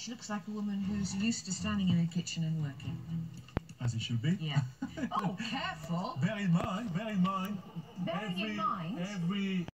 She looks like a woman who's used to standing in a kitchen and working. As it should be. Yeah. Oh, careful. Bear in mind, Bearing in mind. every